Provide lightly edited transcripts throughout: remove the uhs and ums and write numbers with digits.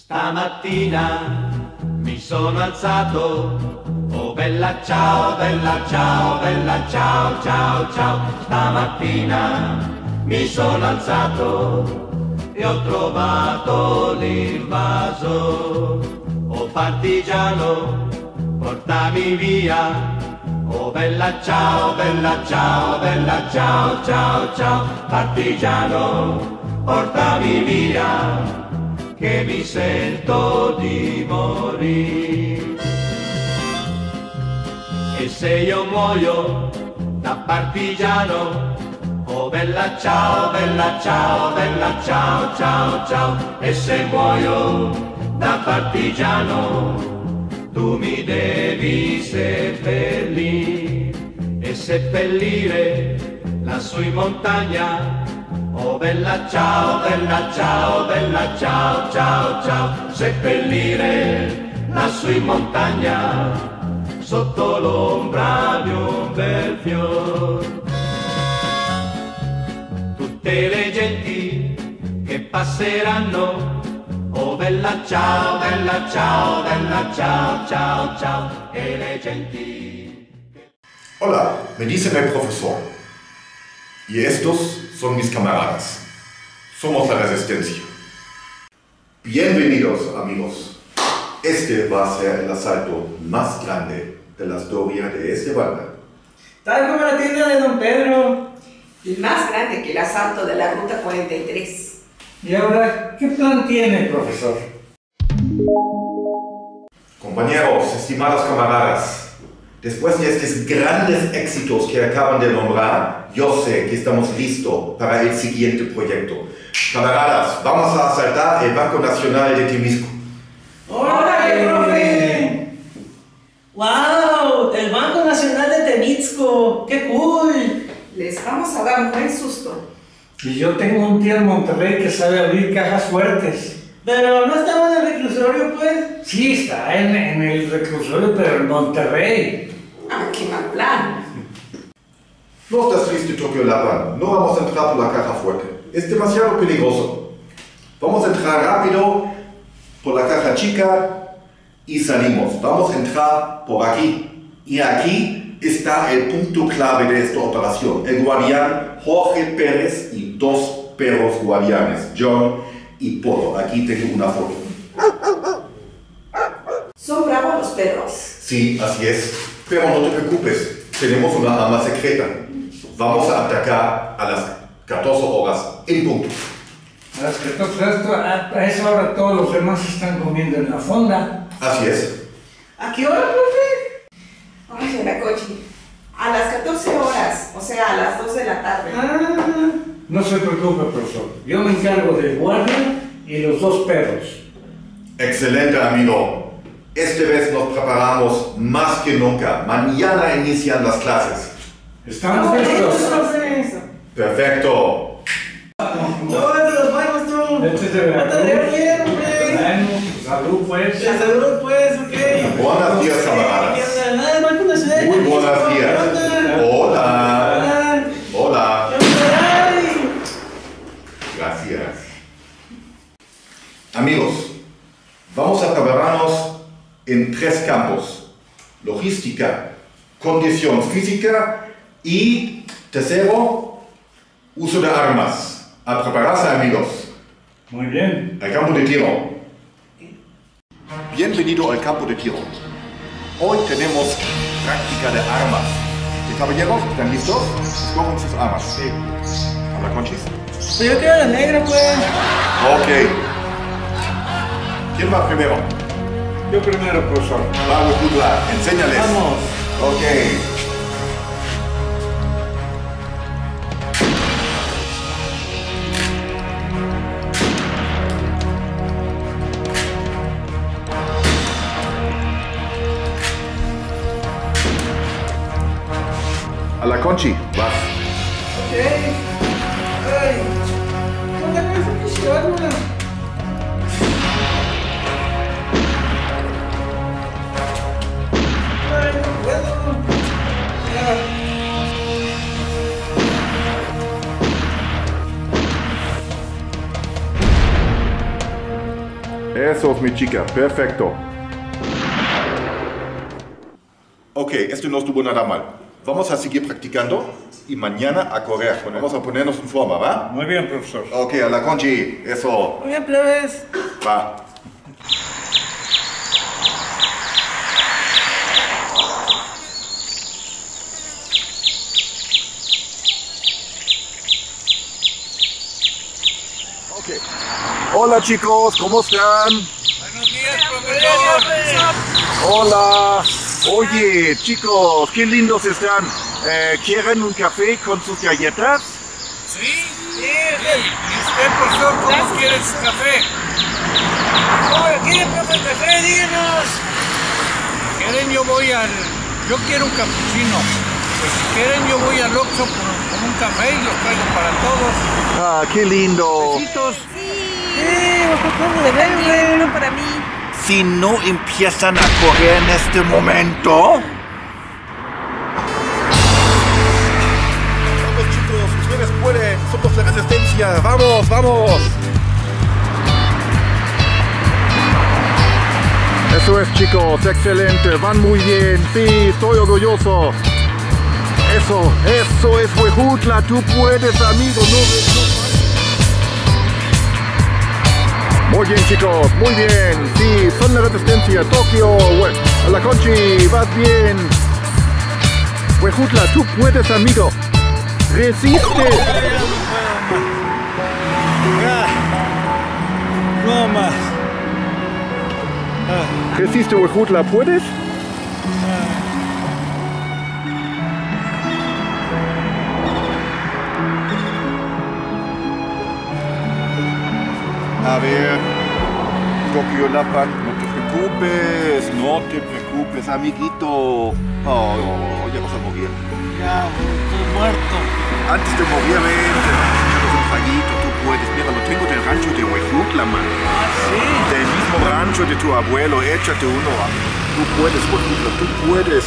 Stamattina mi sono alzato, oh bella ciao, bella ciao, bella ciao, ciao, ciao. Stamattina mi sono alzato e ho trovato l'invaso. Oh partigiano, portami via, oh bella ciao, bella ciao, bella ciao, ciao, ciao. Partigiano, portami via, che mi sento di morire. E se io muoio da partigiano, oh bella ciao, bella ciao, bella ciao, ciao, ciao. E se muoio da partigiano, tu mi devi seppellire e seppellire lassù in montagna. Oh bella ciao, bella ciao, bella ciao, ciao, ciao. Seppellire lassù in montagna, sotto l'ombra di un bel fior. Tutte le genti che passeranno, oh bella ciao, bella ciao, bella ciao, ciao, ciao. E le genti. Hola, me dicen el profesor. Y estos son mis camaradas. Somos la Resistencia. Bienvenidos, amigos. Este va a ser el asalto más grande de la historia de este banda. Tal como la tienda de Don Pedro. Y más grande que el asalto de la Ruta 43. ¿Y ahora qué plan tiene, profesor? Compañeros, estimados camaradas, después de estos grandes éxitos que acaban de nombrar, yo sé que estamos listos para el siguiente proyecto. Camaradas, vamos a asaltar el Banco Nacional de Temisco. ¡Órale, profe! ¡Wow! El Banco Nacional de Temisco. ¡Qué cool! Les vamos a dar un buen susto. Y yo tengo un tío en Monterrey que sabe abrir cajas fuertes. Pero no estaba en el reclusorio, pues. Sí, está en el reclusorio, pero en Monterrey. Ah, qué mal plan. No estás triste, Tokio Lapan. No vamos a entrar por la caja fuerte. Es demasiado peligroso. Vamos a entrar rápido por la caja chica y salimos. Vamos a entrar por aquí. Y aquí está el punto clave de esta operación. El guardián Jorge Pérez y dos perros guardianes, John y Polo. Aquí tengo una foto. ¿Son bravos los perros? Sí, así es. Pero no te preocupes. Tenemos una arma secreta. Vamos a atacar a las 14 horas en punto. A las 14 horas, a esa hora todos los demás están comiendo en la fonda. Así es. ¿A qué hora, profe? Ay, la coche. A las 14 horas, o sea, a las 2 de la tarde. No se preocupe, profesor. Yo me encargo del guardia y los dos perros. Excelente, amigo. Esta vez nos preparamos más que nunca. Mañana inician las clases. ¿Estamos listos? Perfecto. No, de los baños, tú. Este es de Veracruz. Bien, hombre. Bueno, salud, pues. La salud, pues, ok. Buenos días, camaradas. Muy buenos días. Hola. Hola. Gracias. Amigos, vamos a prepararnos en 3 campos: logística, condición física y, tercero, uso de armas. A prepararse, amigos. Muy bien. El campo de tiro. Bienvenido al campo de tiro. Hoy tenemos práctica de armas. Caballeros, ¿están listos? Escojan sus armas. Sí. ¿Habla Conchis? Pues yo quiero la negra, pues. Ok. ¿Quién va primero? Yo primero, profesor. Vamos, Kudla, enséñales. Vamos. Ok. A la Conchi, vas. Ok. Ay. No me dejes pisarla. Ay, no puedo. Ya. Eso es mi chica, perfecto. Ok, esto no estuvo nada mal. Vamos a seguir practicando y mañana a correr. Vamos a ponernos en forma, ¿va? Muy bien, profesor. Ok, a la Conchi, eso. Muy bien, plebes. Va. Ok. Hola chicos, ¿cómo están? Buenos días, profesor. Hola. Oye, chicos, qué lindos están. ¿Quieren un café con sus galletas? Sí. ¿Y usted, profesor, cómo quiere su café? ¿Cómo quiere, profe, el café? Díganos. ¿Quieren? Yo quiero un capuchino. Pues si quieren, yo voy al Oxxo con un café y lo traigo para todos. Ah, qué lindo. Besitos. Uno para mí. Si no empiezan a correr en este momento. Vamos chicos, ustedes pueden, somos la resistencia. Vamos, vamos. Eso es chicos, excelente, van muy bien. Sí, estoy orgulloso. Eso es Huejutla, tú puedes amigo, no. Muy bien chicos, muy bien, sí, son la resistencia, Tokio, a la Conchi, vas bien. Huejutla, tú puedes amigo, resiste. No más. Resiste Huejutla, ¿puedes? A ver, Tokio Lapan, no te preocupes, amiguito. Oh, ya vas a morir. Ya, estoy muerto. Antes de morir, ven, te vamos a echarnos un fallito, tú puedes. Mira, lo tengo del rancho de Huejutla, man. Ah, sí. Del mismo rancho de tu abuelo, échate uno. Tú puedes, Huejutla, tú puedes.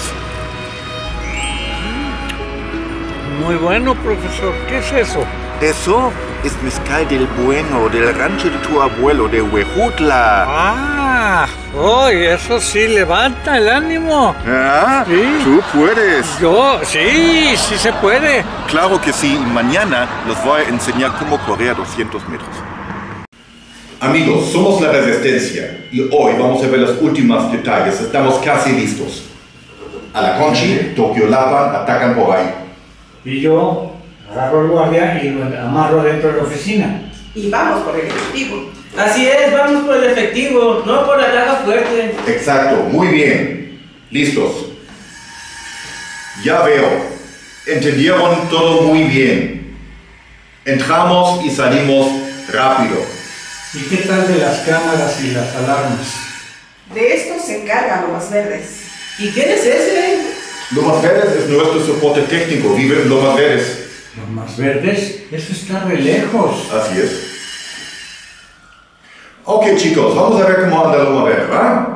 Muy bueno, profesor. ¿Qué es eso? Eso es mezcal del bueno, del rancho de tu abuelo, de Huejutla. Ah, eso sí levanta el ánimo. ¿Ah? Sí. Tú puedes. Sí se puede. Claro que sí, y mañana los voy a enseñar cómo correr a 200 metros. Amigos, somos la Resistencia y hoy vamos a ver los últimos detalles. Estamos casi listos. A la Conchi, Tokio Lapan atacan por ahí. Y yo agarro el guardia y lo amarro dentro de la oficina. Y vamos por el efectivo. Así es, vamos por el efectivo, no por la caja fuerte. Exacto, muy bien. Listos. Ya veo. Entendieron todo muy bien. Entramos y salimos rápido. ¿Y qué tal de las cámaras y las alarmas? De esto se encargan Lomas Verdes. ¿Y quién es ese? Lomas Verdes es nuestro soporte técnico. Vive en Lomas Verdes. ¿Lomas Verdes? Eso está re lejos. Así es. Ok chicos, vamos a ver cómo anda Loma Verde, ¿va?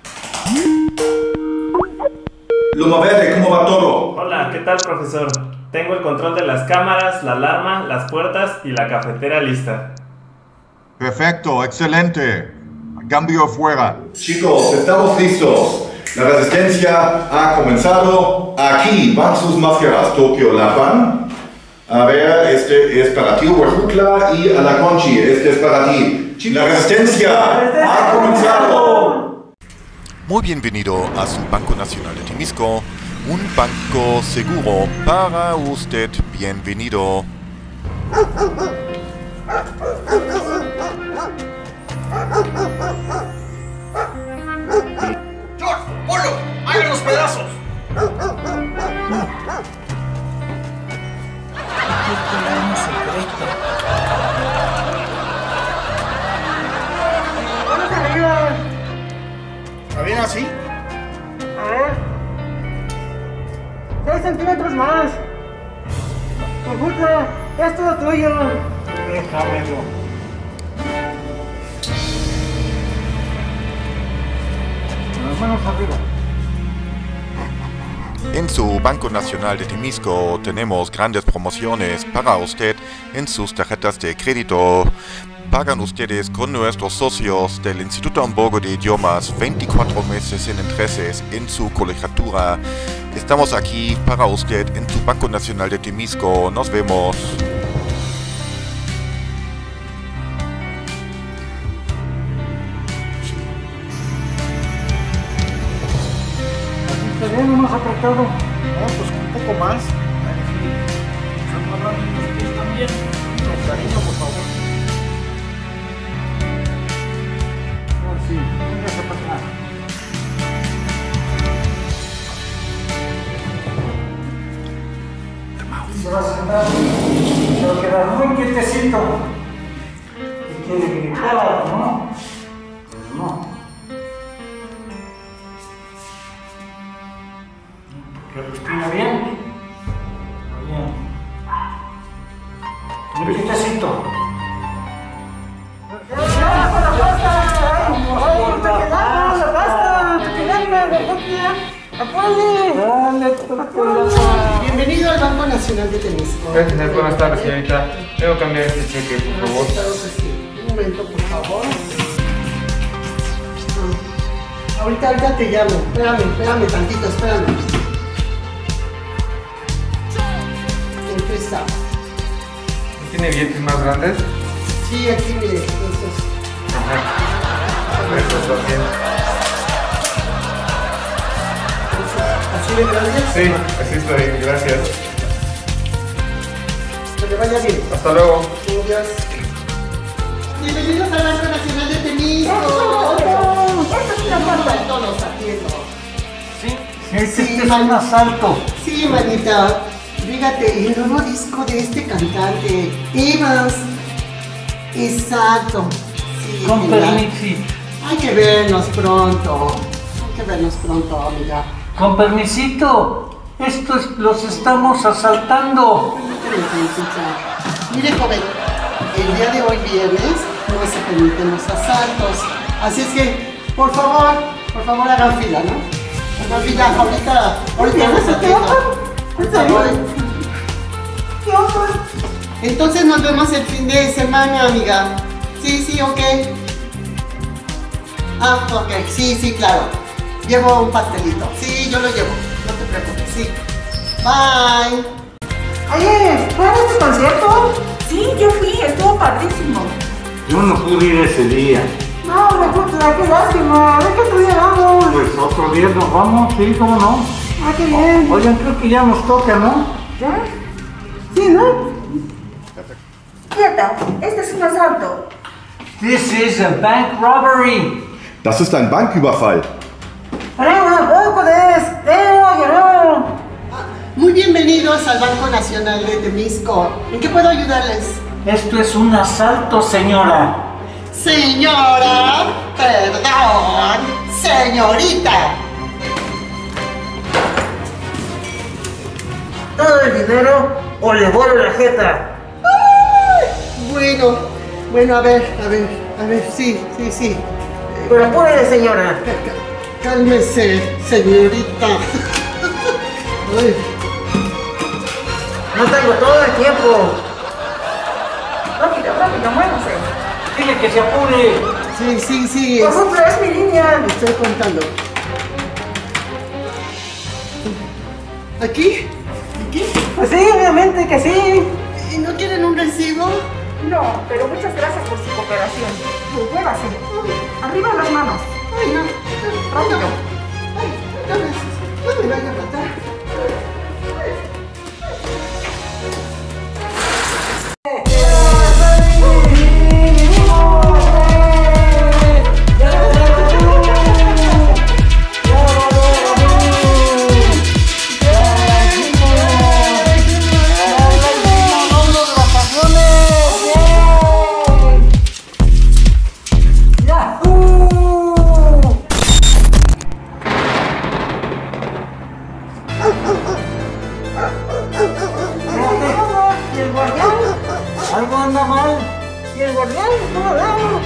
Loma Verde, ¿cómo va todo? Hola, ¿qué tal, profesor? Tengo el control de las cámaras, la alarma, las puertas y la cafetera lista. Perfecto, excelente. Cambio fuera. Chicos, estamos listos. La resistencia ha comenzado. Aquí van sus máscaras, Tokio Lapan. A ver, este es para ti, Huejutla, y a la Conchi, este es para ti. La resistencia ha comenzado. Muy bienvenido a su Banco Nacional de Temisco, un banco seguro para usted. Bienvenido. ¡George! ¡Polo! ¡Hay los pedazos! ¡Vamos arriba! ¿Está bien así? A ver. 6 centímetros más. Huejutla, es todo tuyo. Déjamelo. Las manos arriba. En su Banco Nacional de Temisco tenemos grandes promociones para usted en sus tarjetas de crédito. pagan ustedes con nuestros socios del Instituto Hamburgo de Idiomas 24 meses sin intereses en su colegiatura. Estamos aquí para usted en su Banco Nacional de Temisco. Nos vemos. ¿No nos ha apretado? No, pues un poco más. Estamos hablando de ustedes también. Con cariño, por favor. Sí, véngase para acá. Se va a sentar, se va a quedar muy quietecito. Y quiere gritar, ¿no? Pues no. ¿Que respira bien? Bien. Muy quietecito. Bienvenido al Banco Nacional de Temisco. Gracias, buenas tardes, señorita. Debo cambiar este cheque, por favor. Claro que sí. Un momento, por favor. Ahorita te llamo. Espérame tantito, espérame. Empieza. ¿Tiene billetes más grandes? Sí, aquí mire, entonces. Ajá. Eso está bien. ¿Así de grandes? Sí, así está bien, gracias. Que te vaya bien. Hasta luego. Gracias. Bienvenidos al Banco Nacional de Temisco. Todos atiendo. Sí, este es un asalto. Sí, manita. Fíjate, el nuevo disco de este cantante, Evans. Exacto. Sí, Con mira. permiso. Hay que vernos pronto. Amiga. Con permisito. Los estamos asaltando. Mire, joven, el día de hoy viernes no se permiten los asaltos. Así es que, por favor hagan fila, ¿no? Hagan fila, ahorita nos atiendo. Por favor. Entonces nos vemos el fin de semana, amiga. Sí, ok. Ah, ok, sí, claro. Llevo un pastelito. Sí, yo lo llevo. No te preocupes, sí. Bye. Oye, ¿fue a este concierto? Sí, yo fui, estuvo padrísimo. Yo no pude ir ese día. No, qué lástima. ¿De qué otro día vamos? Pues otro día nos vamos, sí, cómo no. Ah, qué bien. Oigan, creo que ya nos toca, ¿no? ¿Ya? Sí, ¿no? Quieta, este es un asalto. This is a bank robbery. Das ist ein Banküberfall. Muy bienvenidos al Banco Nacional de Temisco. ¿En qué puedo ayudarles? Esto es un asalto, señora. Señora, perdón, señorita. Todo el dinero o le vuelvo la jeta. Bueno, a ver, sí. Pero apúrele, señora. Cálmese, señorita. Ay. No tengo todo el tiempo. Rápido, muévase. Dile que se apure. Sí. Por favor, es mi línea. Estoy contando. ¿Aquí? Pues sí, obviamente que sí. ¿Y no quieren un recibo? No, pero muchas gracias por su cooperación. Muévase. Arriba las manos. Ay, no. Rápido. Ay, no me vaya a matar. Algo anda mal. Y el guardián, ¿cómo vamos?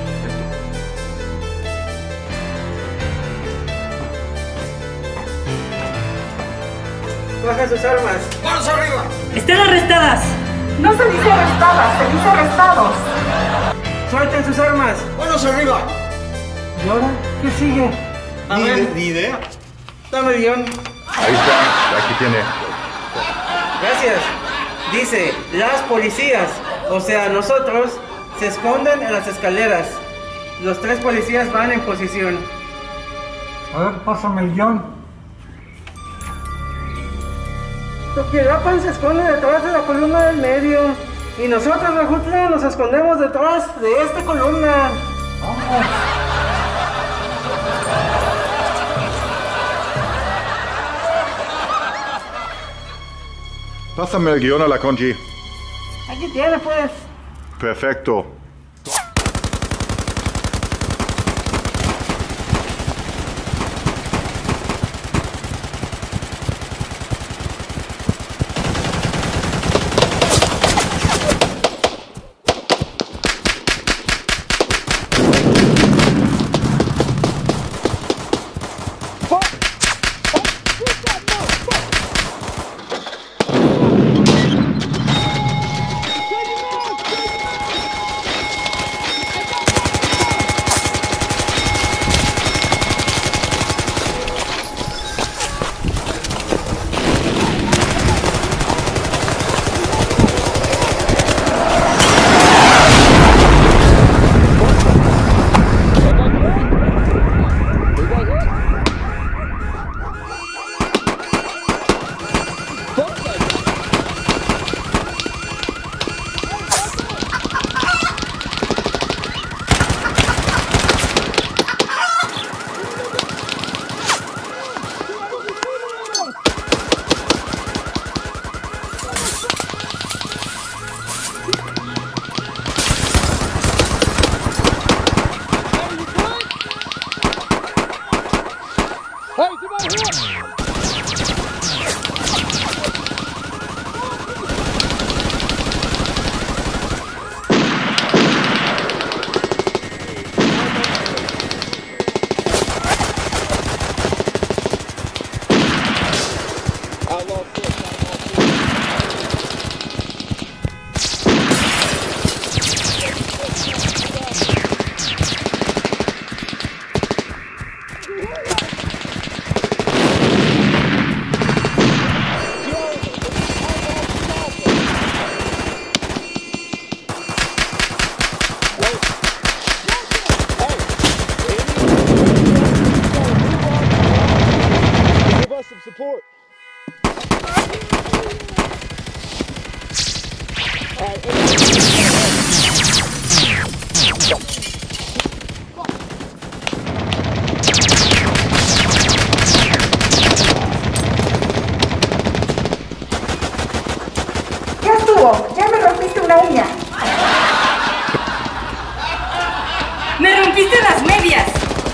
Baja sus armas. ¡Manos arriba! ¡Están arrestadas! No se dice arrestadas, se dice arrestados. Suelten sus armas. ¡Manos arriba! ¿Y ahora qué sigue? A ver. Ni idea. Dame el guión. Ahí está, aquí tiene. Gracias. Dice, las policías, o sea, nosotros, se esconden en las escaleras. Los 3 policías van en posición. A ver, pásame el guión. Toquirapan se esconde detrás de la columna del medio. Y nosotros, Bajutla, nos escondemos detrás de esta columna. Vamos. Pásame el guión a la Conchi. Aquí tiene, pues. Perfecto. Ya me rompiste una uña. ¡Me rompiste las medias!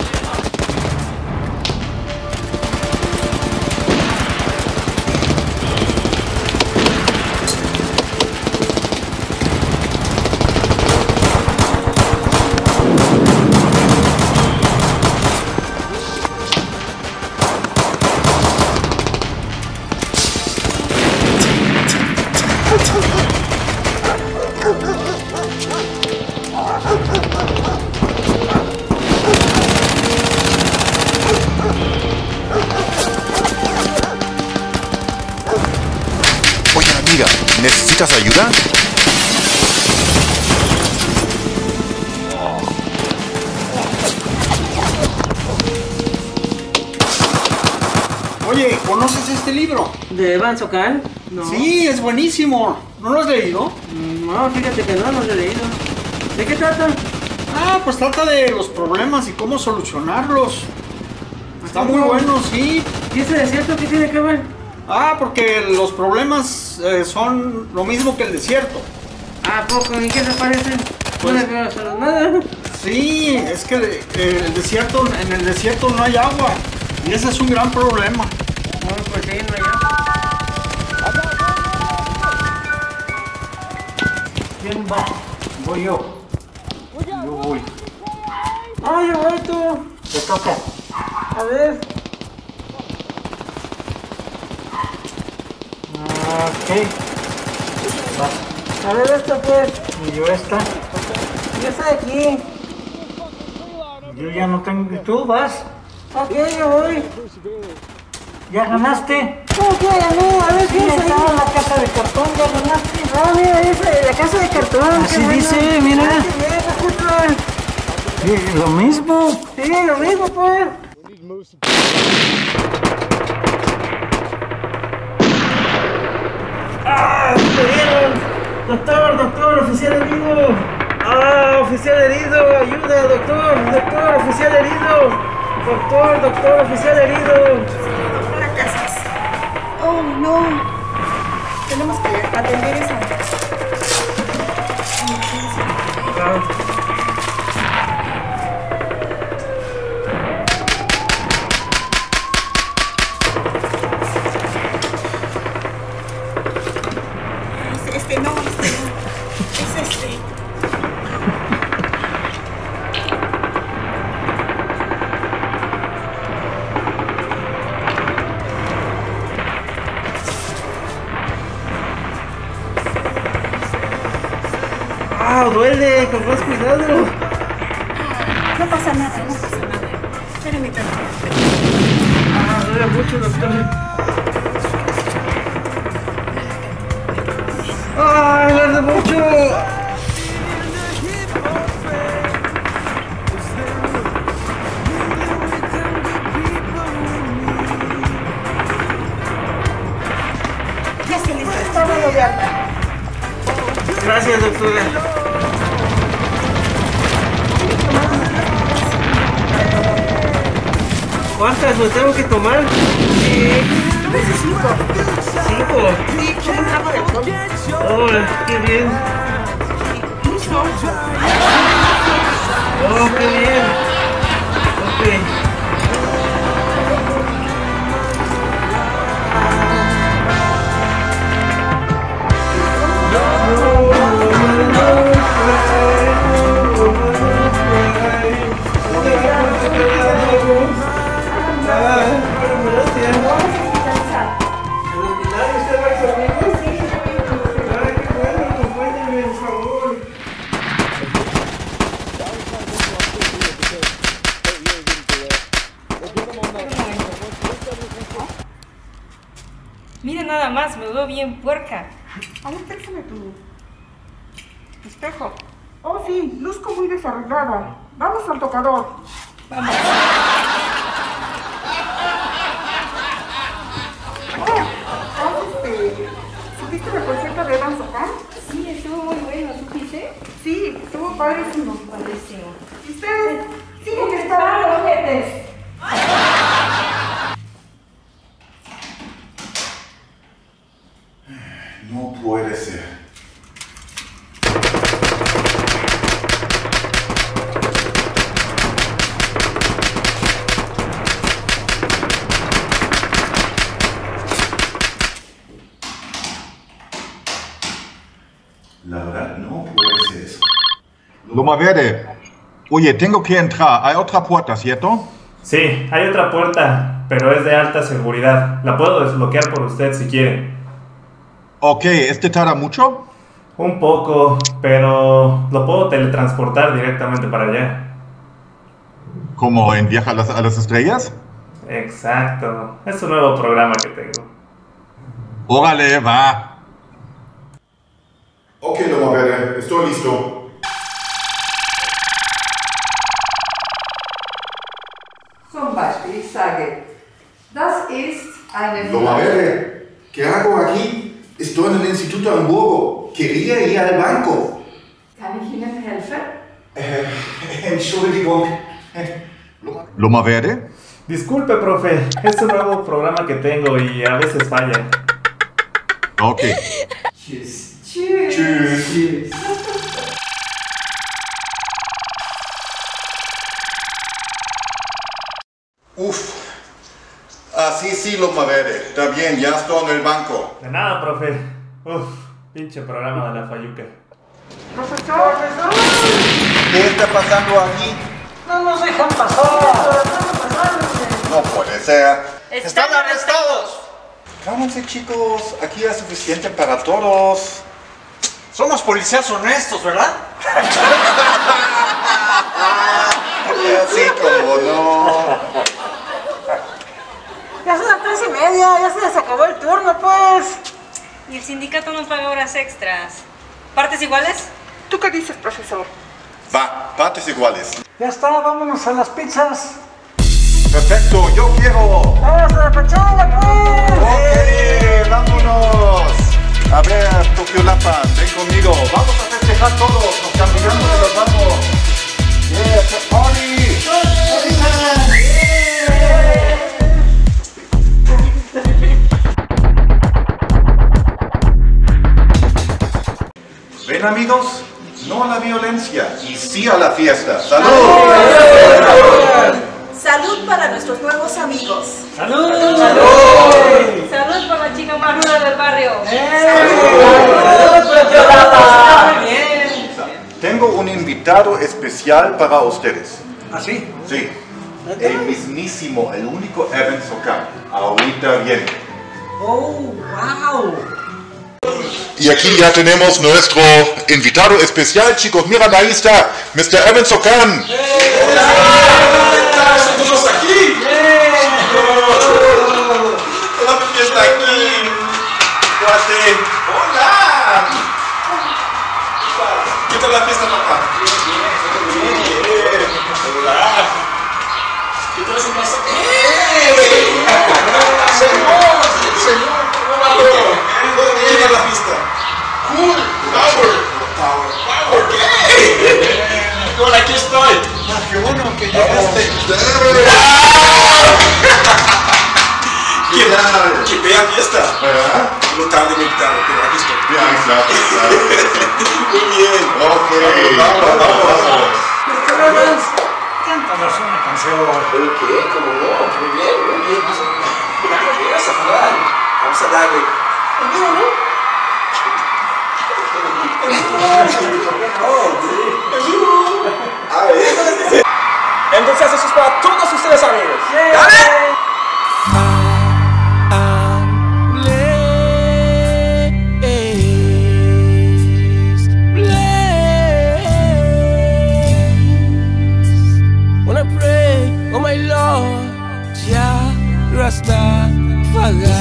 Oye, amiga, ¿necesitas ayuda? Oye, ¿conoces este libro? ¿De Van Socal? No. Sí, es buenísimo. ¿No lo has leído? No, fíjate que no lo he leído. ¿De qué trata? Ah, pues trata de los problemas y cómo solucionarlos. Está muy bueno, sí. ¿Y ese desierto qué tiene que ver? Ah, porque los problemas son lo mismo que el desierto. ¿A poco? ¿En qué se parecen? Pues, no les veo hacer nada. Sí, es que en el desierto no hay agua. Y ese es un gran problema. No, pues sí, no hay agua. ¿Quién va? Voy yo. Yo voy. ¡Ay, yo voy tú! Te toca. A ver. Ok. A ver esta pues. Y yo esta. Yo estoy aquí. Yo ya no tengo... ¿Tú vas? Ok, yo voy. ¿Ya ganaste? ¿Cómo que gané? A ver, ¿qué es ahí? La casa de cartón, ya ganaste. Ah, mira, dice la casa de cartón. Así qué bueno. dice, mira. Ah, qué bien, Júpiter. Sí, lo mismo. Sí, lo mismo, pues. ¡Ah! ¡Me dieron! Doctor, oficial herido. ¡Ah! Oficial herido, ayuda, doctor, oficial herido. Doctor, oficial herido. Doctora Casas. Oh, no. Tenemos que atender esa. No, es este. ¡Ah! Duele, con más cuidado. No pasa nada. Espérame tantito. Ah, duele mucho, doctor. ¡Ay, duele mucho! Ya estoy listo. Está bueno de alta. Gracias, doctora. ¿Cuántas me tengo que tomar? Yo me hice 5. ¿5? Sí, con un trago de alcohol. ¡Oh, qué bien! Mucho. ¡Oh, qué bien! Ok. Mira nada más, me veo bien puerca. A ver, préstame tu espejo. Oh, sí, luzco muy desarreglada. Vamos al tocador. Vamos. ¿Supiste del concierto de danza acá? Sí, estuvo muy bueno, ¿supiste? Sí, estuvo padrísimo. Padrísimo. ¿Y ustedes siguen esperando, ojetes? No puede ser. La verdad, no puede ser eso. Loma Verde. Oye, tengo que entrar. Hay otra puerta, ¿cierto? Sí, hay otra puerta, pero es de alta seguridad. La puedo desbloquear por usted si quiere. Ok, ¿este tarda mucho? Un poco, pero lo puedo teletransportar directamente para allá. ¿Como en Viaje a las Estrellas? Exacto. Es un nuevo programa que tengo. Órale, va. Ok, Loma Verde, estoy listo. Zum Beispiel, ich sage, das ist eine Loma Verde, ¿qué hago aquí? Estoy en el Instituto Hamburgo. Quería ir al banco. Kann ich Ihnen helfen? Entschuldigung. Loma Verde. Disculpe, profe. Es un nuevo programa que tengo y a veces falla. Ok. Tschüss. Tschüss. Tschüss. Uf. Ah, sí, Loma Verde. Está bien, ya estoy en el banco. De nada, profe. Uf, pinche programa de la Fayuca. Profesor. ¿Qué está pasando aquí? No nos dejan pasar. No puede ser. ¡Están arrestados! Cálmense, chicos. Aquí hay suficiente para todos. Somos policías honestos, ¿verdad? Sí, como no. Ya son las 3:30, ya se les acabó el turno, pues. Y el sindicato no paga horas extras. ¿Partes iguales? ¿Tú qué dices, profesor? Va, partes iguales. Ya está, vámonos a las pizzas. Perfecto, yo quiero. ¡Vamos a la pachanga, pues! Ok, vámonos. A ver, Tokiolapan, ven conmigo. Vamos a festejar todos. Nos cambiamos y nos vamos. Yeah, party. Ven, amigos, no a la violencia y sí a la fiesta. ¡Salud! Salud para nuestros nuevos amigos. ¡Salud! ¡Salud! ¡Salud por la chica más ruda del barrio! Tengo un invitado especial para ustedes. ¿Ah, sí? Sí. El mismísimo, el único Evan Sokan. Ahorita viene. ¡Oh, wow! Y aquí ya tenemos nuestro invitado especial, chicos. Miren, ahí está, Mr. Evan Sokan. ¡Estamos aquí! ¡La fiesta aquí! ¡Cuate! ¡Hola! ¿Qué tal la fiesta, papá? Bien. ¡Hola! ¿Qué tal su casa? ¿Qué tal la fiesta? Cool. Power. ¿Qué? Bueno, aquí estoy. Qué bueno que llegaste. ¡Qué bella fiesta! No tarde en invitarme, pero aquí estoy. Muy bien. Ok, vamos. Cántanos una canción. ¿Qué? ¿Cómo no? Muy bien. Vamos a jugar. Vamos a darle. Entonces eso es para todos ustedes, amigos. ¿Dale? When I pray, oh my Lord, Jah Rastafari.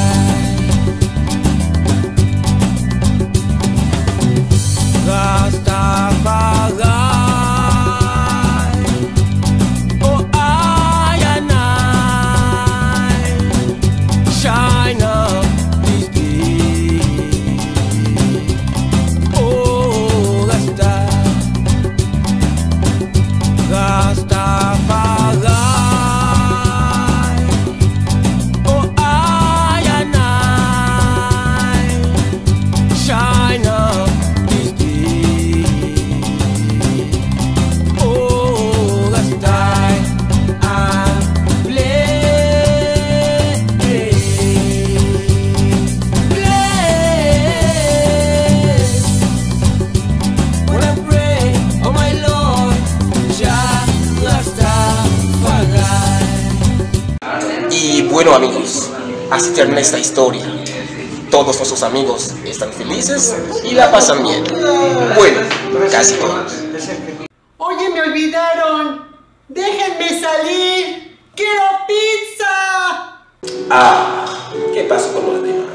Y bueno, amigos, así termina esta historia. Todos nuestros amigos están felices y la pasan bien. Bueno, casi todos. Oye, me olvidaron. Déjenme salir. ¡Quiero pizza! Ah, ¿qué pasó con los demás?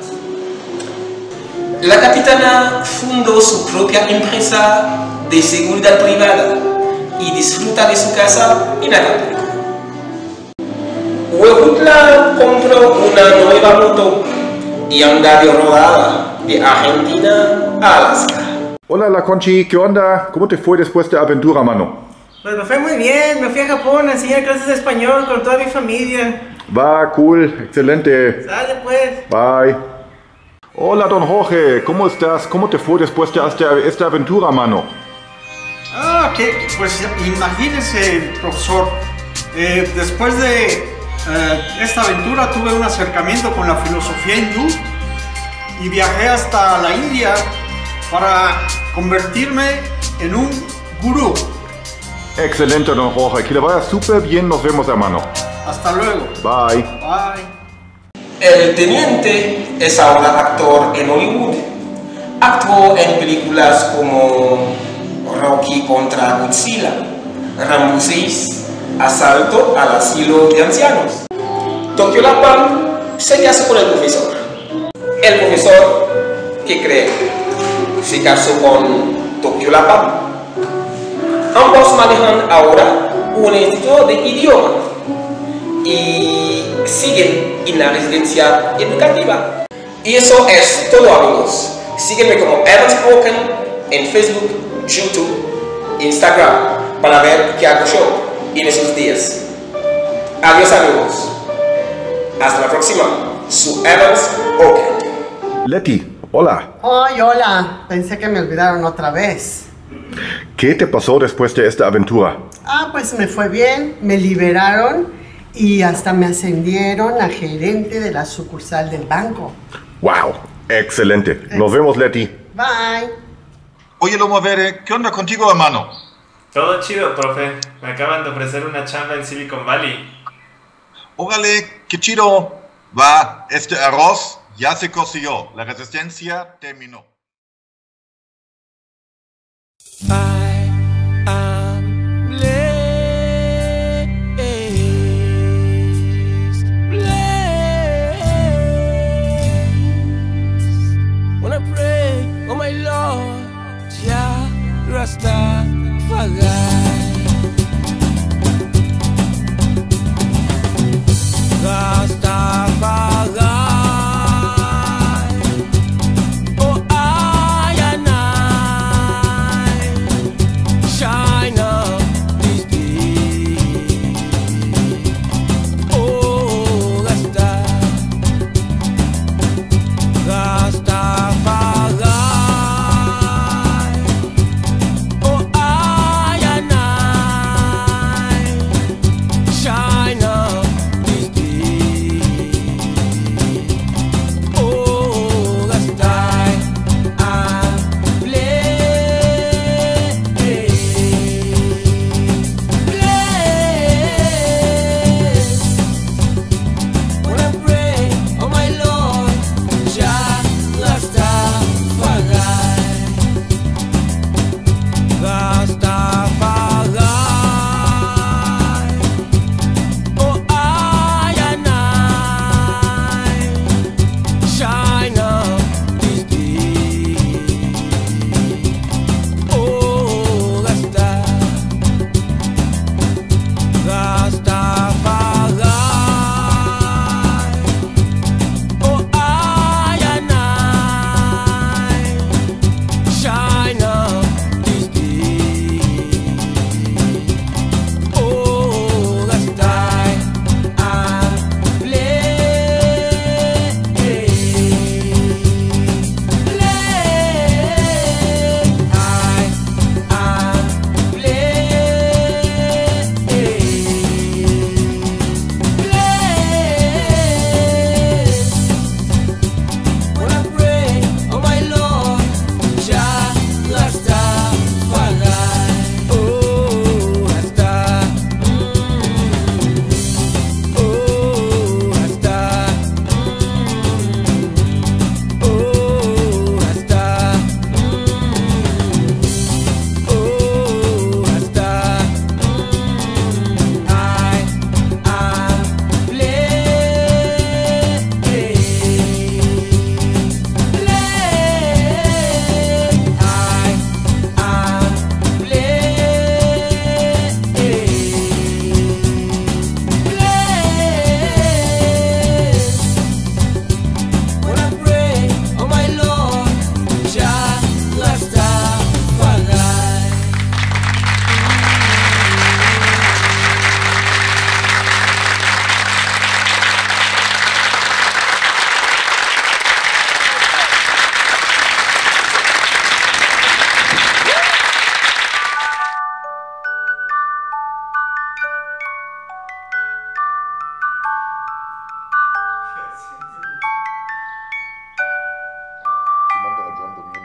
La capitana fundó su propia empresa de seguridad privada y disfruta de su casa en Acapulco. Huejutla compró una nueva moto y anda de rodada de Argentina a Alaska. Hola, La Conchi, ¿qué onda? ¿Cómo te fue después de aventura, mano? Pues me fue muy bien, me fui a Japón a enseñar clases de español con toda mi familia. Va, cool, excelente. Sale pues. Bye. Hola, don Jorge, ¿cómo estás? ¿Cómo te fue después de esta aventura, mano? Pues imagínese, profesor, después de esta aventura tuve un acercamiento con la filosofía hindú y viajé hasta la India para convertirme en un gurú. Excelente, don Jorge, que le vaya súper bien, nos vemos, hermano. Hasta luego. Bye. Bye. El teniente es ahora actor en Hollywood. actuó en películas como Rocky contra Godzilla, Rambo 6, Asalto al asilo de ancianos. Tokyolapan se casó con el profesor. El profesor, ¿qué cree? Se casó con Tokyolapan. Ambos manejan ahora un instituto de idioma y siguen en la residencia educativa. Y eso es todo, amigos. Sígueme como Evans Broken en Facebook, YouTube, Instagram para ver qué hago yo en esos días. Adiós, amigos. Hasta la próxima. Su Evans Broken. Leti, hola. Ay, hola. Pensé que me olvidaron otra vez. ¿Qué te pasó después de esta aventura? Ah, pues me fue bien. Me liberaron y hasta me ascendieron a gerente de la sucursal del banco. ¡Wow! Excelente. Nos vemos, Leti. Bye. Oye, Lomo Verde, ¿qué onda contigo, hermano? Todo chido, profe. Me acaban de ofrecer una chamba en Silicon Valley. Órale, qué chido. Va, este arroz ya se coció. La resistencia terminó. Rastafari. Rastafari. Oh, I and I shine up this day. Oh, Rastafari. Commander John Dominion.